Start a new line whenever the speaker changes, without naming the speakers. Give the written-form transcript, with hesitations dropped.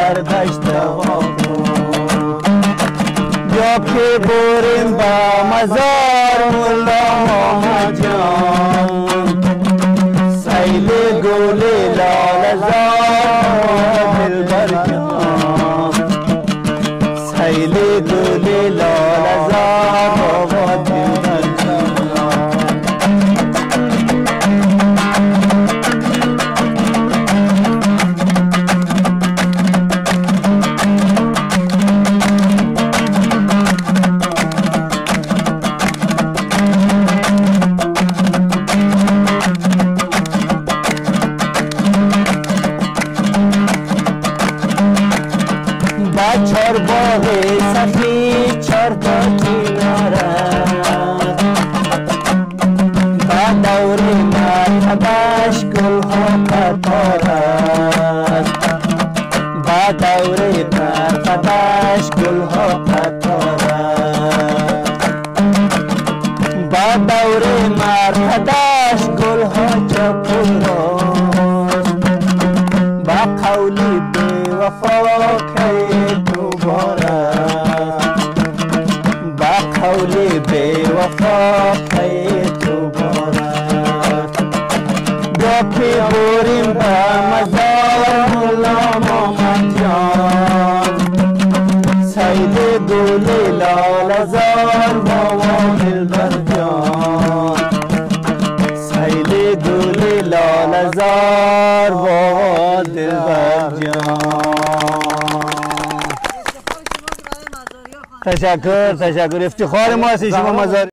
در دشت واکن یا که بریم با مزار مولا محمد جان سیل گل لاله زار دلبر جان سیل گل لاله زار بابا دلبر جان چار باغ سفید چار تا چینارد با دور مرحباش گلها قطارد با دور مرحباش گلها قطارد با دور مرحباش گلها چپوراست با قولی بی وفا که با قول بی وفا تو بارد با که بریم با مزار مولا محمد جان سید گل لاله زار بابا دلبر جان سید گل لاله زار بابا دلبر جان تشکر افتخار ما است شما مزار